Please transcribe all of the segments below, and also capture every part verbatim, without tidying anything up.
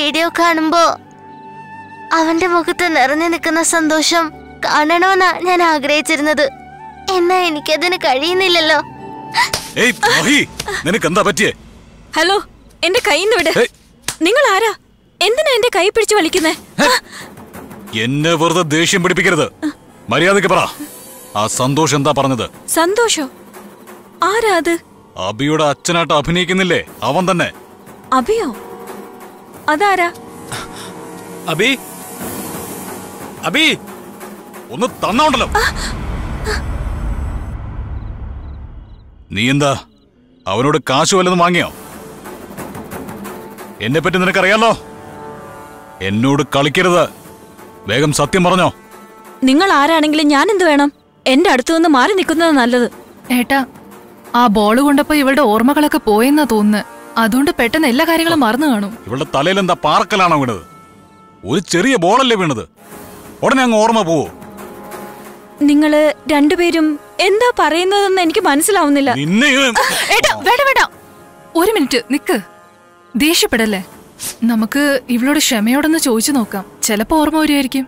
Video കാണുമ്പോ അവന്റെ മുഖത്ത് നിറഞ്ഞു നിൽക്കുന്ന സന്തോഷം കാണണമെന്നാ ഞാൻ ആഗ്രഹിച്ചിരുന്നത്. എന്നാ എനിക്കതിന് കഴിയുന്നില്ലല്ലോ. ഹലോ, എന്റെ കൈന്ന് വിട്. നിങ്ങൾ ആരാ? എന്തിനാ എന്റെ കൈ പിടിച്ചു വലിക്കുന്നേ? എന്നെ വെറുതെ ദേഷ്യം പിടിപ്പിക്കരുത്. മര്യാദക്ക് പറ, ആ സന്തോഷം എന്താ പറഞ്ഞത്? സന്തോഷോ? ആരാ അത്? അഭിയുടെ അച്ഛനായിട്ട് അഭിനയിക്കുന്നില്ലേ, അവൻ തന്നെ. അഭിയോ? അതാരാ? അഭി, അഭി ഒന്ന് തന്നോണ്ടല്ലോ. നീ എന്താ അവനോട് കാശ് വല്ലതും വാങ്ങിയോ? എന്നെ പറ്റി നിനക്കറിയാലോ. എന്നോട് കളിക്കരുത്. വേഗം സത്യം പറഞ്ഞോ. നിങ്ങൾ ആരാണെങ്കിലും ഞാൻ എന്ത് വേണം? എന്റെ അടുത്തു നിന്ന് മാറി നിൽക്കുന്നത് നല്ലത്. ഏട്ടാ, ആ ബോള് കൊണ്ടപ്പോ ഇവളുടെ ഓർമ്മകളൊക്കെ പോയെന്നാ തോന്നുന്നു. അതുകൊണ്ട് പെട്ടെന്ന് എല്ലാ കാര്യങ്ങളും മറന്നു കാണും. ഇവളുടെ തലയിൽ എന്താ പാറക്കലാണോ വീണത്? ഒരു ചെറിയ ബോളല്ലേ വീണത്? ഉടനെ അങ്ങ് ഓർമ്മ പോവോ? നിങ്ങള് രണ്ടുപേരും എന്താ പറയുന്നതെന്ന് എനിക്ക് മനസ്സിലാവുന്നില്ല. ഏട്ടാ, വേണ്ട വേണ്ട, ഒരു മിനിറ്റ് നിക്ക്. ദേഷ്യപ്പെടല്ലേ. നമുക്ക് ഇവളോട് ക്ഷമയോടൊന്ന് ചോദിച്ചു നോക്കാം. ചിലപ്പോ ഓർമ്മ വരുമായിരിക്കും.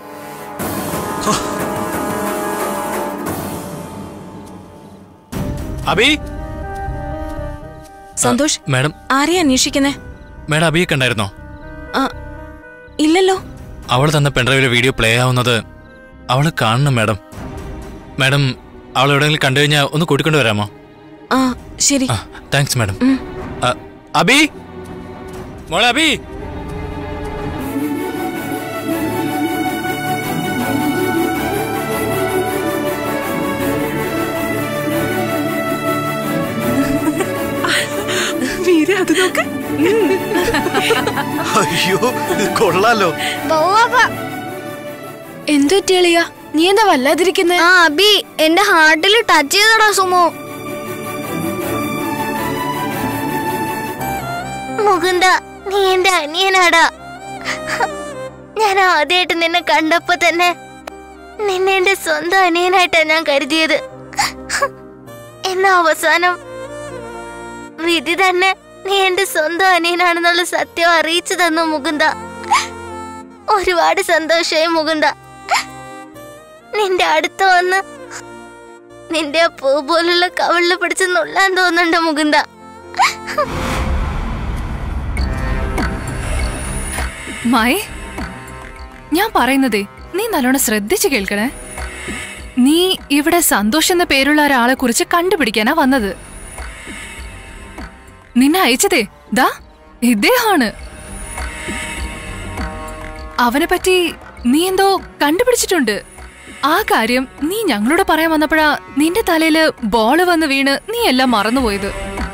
അഭി, സന്തോഷ് മാഡം. ആരെയാ അന്വേഷിക്കുന്നേ? മാഡം, അഭിയെ കണ്ടായിരുന്നോ? ഇല്ലല്ലോ. അവൾ തന്ന പെൺഡ്രൈവിലെ വീഡിയോ പ്ലേ ആവുന്നത് അവള് കാണണം മാഡം. മാഡം, അവൾ എവിടെയെങ്കിലും കണ്ടു കഴിഞ്ഞാൽ ഒന്ന് കൂട്ടിക്കൊണ്ട് വരാമോ? ആ ശരി. Thanks madam. അഭി, മോളെ അഭി. അത് നോക്ക്. അയ്യോ, കൊള്ളാലോ. എന്തു പറ്റിയ നീ എന്താ വല്ലാതിരിക്കുന്നേ? ആ അബി, എന്റെ ഹാർട്ടിൽ ടച്ച് ചെയ്തടാ സുമോ. മുകുന്ദ, നീ എന്റെ അനിയനാടാ. ഞാൻ ആദ്യമായിട്ട് നിന്നെ കണ്ടപ്പോ തന്നെ നിന്നെ എന്റെ സ്വന്തം അനിയനായിട്ടാ ഞാൻ കരുതിയത്. എന്നാ അവസാനം വിധി തന്നെ നീ എന്റെ സ്വന്തം അനിയനാണെന്നുള്ള സത്യം അറിയിച്ചു തന്നു മുകുന്ദ. ഒരുപാട് സന്തോഷമായി മുകുന്ദ. നിന്റെ അടുത്ത് വന്ന് നിന്റെ ആ പൂ പോലുള്ള കവിളില് പിടിച്ച് നുള്ളാൻ തോന്നുന്നുണ്ട് മുകുന്ദ. മായി, ഞാൻ പറയുന്നതേ നീ നല്ലോണം ശ്രദ്ധിച്ചു കേൾക്കണേ. നീ ഇവിടെ സന്തോഷ് എന്ന പേരുള്ള ഒരാളെ കുറിച്ച് കണ്ടുപിടിക്കാനാ വന്നത്. നിന്നെ അയച്ചതേ ദാ ഇദ്ദേഹമാണ്. അവനെ പറ്റി നീ എന്തോ കണ്ടുപിടിച്ചിട്ടുണ്ട്. ആ കാര്യം നീ ഞങ്ങളോട് പറയാൻ വന്നപ്പോഴാ നിന്റെ തലയില് ബോള് വന്ന് വീണ് നീ എല്ലാം മറന്നുപോയത്.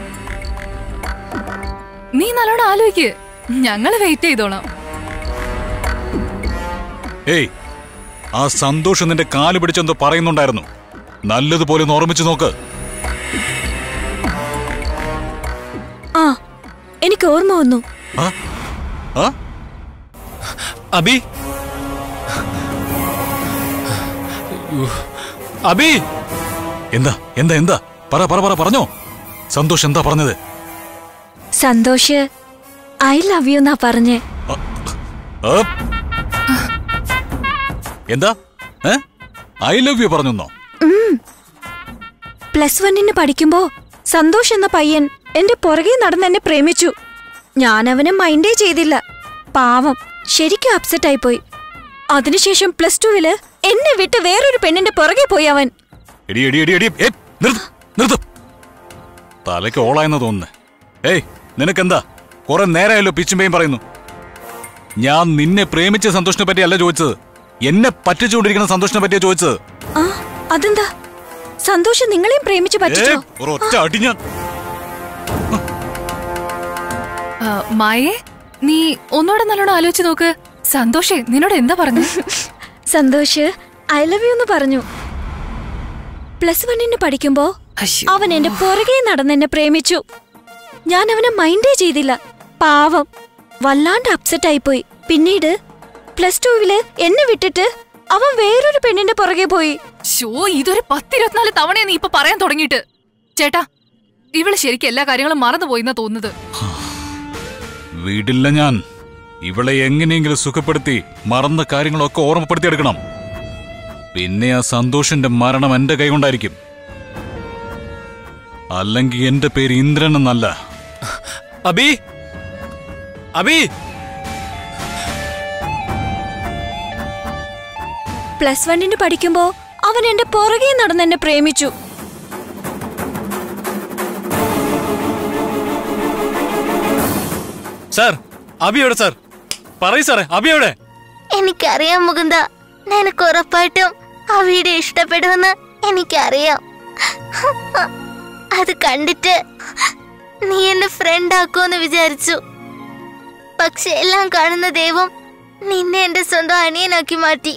നീ നല്ലോണം ആലോചിക്ക്. ഞങ്ങള് വെയിറ്റ് ചെയ്തോളാം. ഏയ്, ആ സന്തോഷം നിന്റെ കാല് പിടിച്ചെന്തോ പറയുന്നുണ്ടായിരുന്നു. നല്ലതുപോലെ ഒന്ന് ഓർമ്മിച്ചു നോക്ക്. ആ, എനിക്ക് ഓർമ്മ വന്നു. അബി, അബി, എന്താ എന്താ എന്താ പറ പറ പറ പറഞ്ഞോ. സന്തോഷ് എന്താ പറഞ്ഞത്? സന്തോഷ് ഐ ലവ് യു എന്നാ പറഞ്ഞേ. എന്താ ഐ ലവ് യു പറഞ്ഞോ? പ്ലസ് വണ്ണിന് പഠിക്കുമ്പോ സന്തോഷ് എന്ന പയ്യൻ എന്റെ പുറകെ നടന്ന് എന്നെ പ്രേമിച്ചു. ഞാൻ അവനെ മൈൻഡേ ചെയ്തില്ല. പാവം, ശരിക്കും അപ്സെറ്റ് ആയിപ്പോയി. അതിനുശേഷം പ്ലസ് ടുവില് എന്നെ വിട്ട് വേറൊരു പെണ്ണിന്റെ പുറകെ പോയി അവൻ. തലയ്ക്ക് ഓളായെന്ന് തോന്നുന്നു. ഏയ്, നിനക്കെന്താ? കുറെ നേരമായല്ലോ പിച്ചുമ്പേയും പറയുന്നു. ഞാൻ നിന്നെ പ്രേമിച്ച സന്തോഷിനെ പറ്റിയല്ല ചോദിച്ചത്, എന്നെ പറ്റിച്ചുകൊണ്ടിരിക്കുന്ന സന്തോഷിനെ പറ്റിയാ ചോദിച്ചത്. ആ, അതെന്താ? സന്തോഷം നിങ്ങളെയും പ്രേമിച്ചു പറ്റിച്ചോ? ഒരൊറ്റ അടി ഞാൻ. മായേ, നീ ഒന്നുകൂടെ നല്ലോണം ആലോചിച്ച് നോക്ക്. സന്തോഷേ നിന്നോട് എന്താ പറഞ്ഞു? സന്തോഷ് ഐ ലവ് യു എന്ന് പറഞ്ഞു. പ്ലസ് വണ്ണിന് പഠിക്കുമ്പോ അവൻ എന്റെ പുറകെ നടന്ന് എന്നെ പ്രേമിച്ചു. ഞാൻ അവനെ മൈൻഡേ ചെയ്തില്ല. പാവം, വല്ലാണ്ട് അപ്സെറ്റ് ആയിപ്പോയി. പിന്നീട് പ്ലസ് ടുവില് എന്നെ വിട്ടിട്ട് അവൻ വേറൊരു പെണ്ണിന്റെ പുറകെ പോയി. ഷോ, ഇതൊരു പത്തിരുപത്തിനാല് തവണ നീ ഇപ്പൊ പറയാൻ തുടങ്ങിയിട്ട്. ചേട്ടാ, ഇവള് ശരിക്കും എല്ലാ കാര്യങ്ങളും മറന്നുപോയിന്നാ തോന്നുന്നത്. വീടില്ല ഞാൻ. ഇവളെ എങ്ങനെയെങ്കിലും സുഖപ്പെടുത്തി മറന്ന കാര്യങ്ങളൊക്കെ ഓർമ്മപ്പെടുത്തിയെടുക്കണം. പിന്നെ ആ സന്തോഷിന്റെ മരണം എന്റെ കൈകൊണ്ടായിരിക്കും. അല്ലെങ്കിൽ എന്റെ പേര് ഇന്ദ്രൻ എന്നല്ല. അബി അബി പ്ലസ് വണ്ണിന് പഠിക്കുമ്പോ അവൻ എന്റെ പുറകെ നടന്ന് എന്നെ പ്രേമിച്ചു. സാർ അബി എവിടെ? സാർ പറയൂ സാറേ, അബി എവിടെ? എനിക്കറിയാം മുകുന്ദ, നിനക്ക് ഉറപ്പായിട്ടും അവിയുടെ ഇഷ്ടപ്പെടുമെന്ന് എനിക്കറിയാം. അത് കണ്ടിട്ട് നീ എന്നെ ഫ്രണ്ട് ആക്കുമെന്ന് വിചാരിച്ചു. പക്ഷെ എല്ലാം കാണുന്ന ദൈവം നിന്നെ എന്റെ സ്വന്തം അനിയനാക്കി മാറ്റി.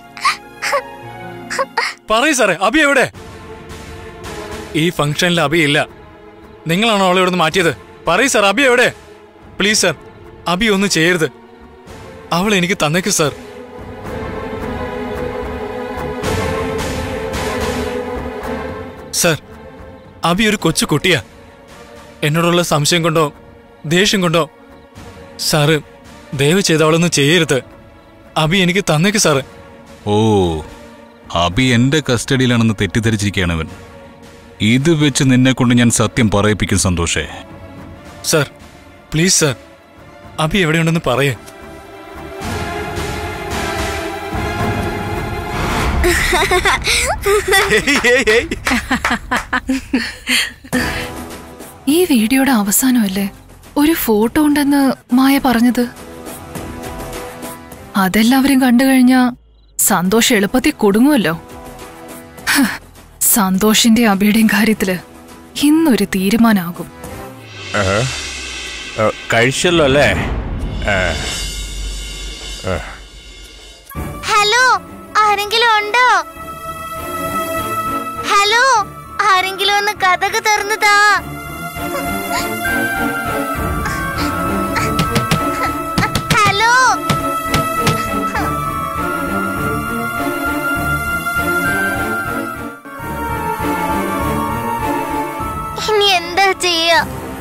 പറയൂ സാറേ, അബി എവിടെ? ഈ ഫംഗ്ഷനിൽ അബി ഇല്ല. നിങ്ങളാണോ അവളെ ഇവിടുന്ന് മാറ്റിയത്? പറയൂ സാർ, അബി എവിടെ? പ്ലീസ് സാർ, അബി ഒന്നും ചെയ്യരുത്. അവൾ എനിക്ക് തന്നേക്കു സാർ. സാർ, അബി ഒരു കൊച്ചു കുട്ടിയാ. എന്നോടുള്ള സംശയം കൊണ്ടോ ദേഷ്യം കൊണ്ടോ സാറ് ദയവ് ചെയ്ത് അവളൊന്നും ചെയ്യരുത്. അബി എനിക്ക് തന്നേക്ക് സാറ്. ഓ, അബി എന്റെ കസ്റ്റഡിയിലാണെന്ന് തെറ്റിദ്ധരിച്ചിരിക്കുകയാണ് അവൻ. ഇത് വെച്ച് നിന്നെ കൊണ്ട് ഞാൻ സത്യം പറയിപ്പിക്കും സന്തോഷേ. സാർ പ്ലീസ് സാർ, അബി എവിടെയുണ്ടെന്ന് പറയേ. ഈ വീഡിയോയുടെ അവസാനമല്ലേ ഒരു ഫോട്ടോ ഉണ്ടെന്ന് മായ പറഞ്ഞത്? അതെല്ലാവരും കണ്ടു കഴിഞ്ഞാ സന്തോഷ് എളുപ്പത്തിൽ കൊടുങ്ങുമല്ലോ. സന്തോഷിന്റെ അബിയുടെയും കാര്യത്തില് ഇന്നൊരു തീരുമാനാകും. കഴിച്ചല്ലോ അല്ലേ? ഹലോ, ആരെങ്കിലും ഉണ്ടോ? ഹലോ, ആരെങ്കിലും ഒന്ന് കഥക് തുറന്നതാ. ഹലോ, ഇനി എന്താ ചെയ്യാ?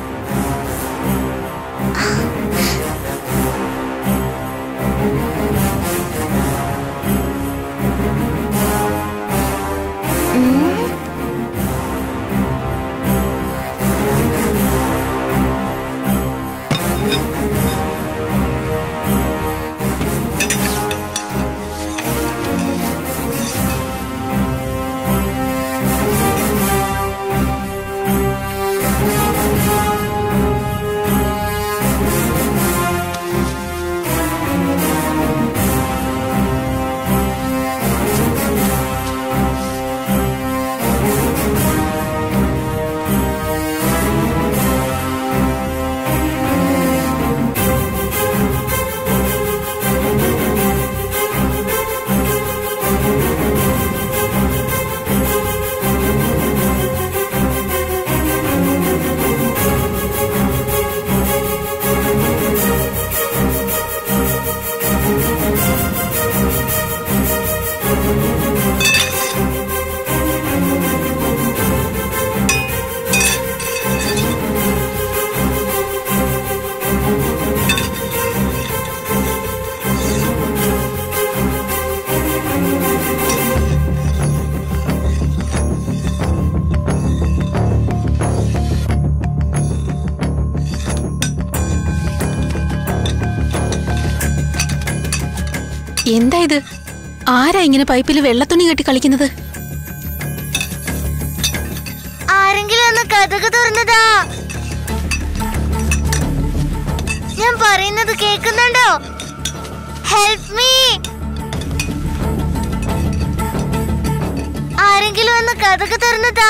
എന്താ ഇത്? ആരാ ഇങ്ങനെ പൈപ്പിൽ വെള്ളത്തുണി കെട്ടി കളിക്കുന്നത്? ആരെങ്കിലും ഒന്ന് കഥക് തുറന്നതാ. ഞാൻ പറയുന്നത് കേൾക്കുന്നുണ്ടോ? Help me. ആരെങ്കിലും ഒന്ന് കഥക് തുറന്നതാ.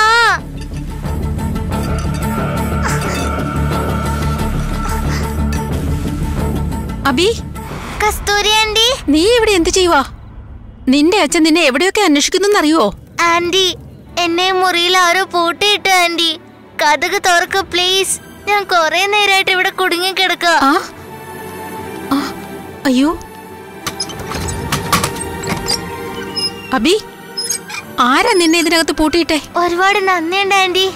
അബി, കസ്തൂരി ആന്റി, നീ ഇവിടെ എന്ത് ചെയ്യുവാ? നിന്റെ അച്ഛൻ നിന്നെ എവിടെയൊക്കെ അന്വേഷിക്കുന്നറിയോ? ആന്റി, എന്നെ മുറിയിൽ ആരോ പൂട്ടിയിട്ടു. ആന്റി, കഥക് തുറക്ക് പ്ലീസ്. ഞാൻ കൊറേ നേരമായിട്ട് ഇവിടെ കുടുങ്ങി കിടക്ക. അയ്യോ അബി, ആരാ നിന്നെ ഇതിനകത്ത് പൂട്ടിയിട്ടെ? ഒരുപാട് നന്ദിയുണ്ട് ആന്റി.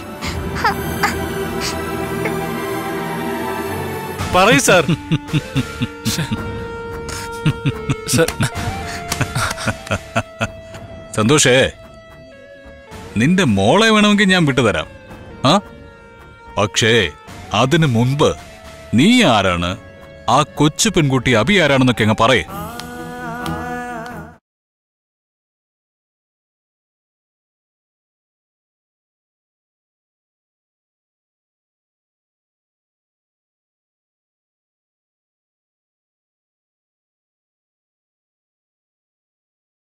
പറയൂ സാർ. സന്തോഷേ, നിന്റെ മോളെ വേണമെങ്കിൽ ഞാൻ വിട്ടുതരാം. ആ പക്ഷേ അതിനു മുൻപ് നീ ആരാണ്, ആ കൊച്ചു പെൺകുട്ടി അഭി ആരാണെന്നൊക്കെ അങ്ങ് പറയേ.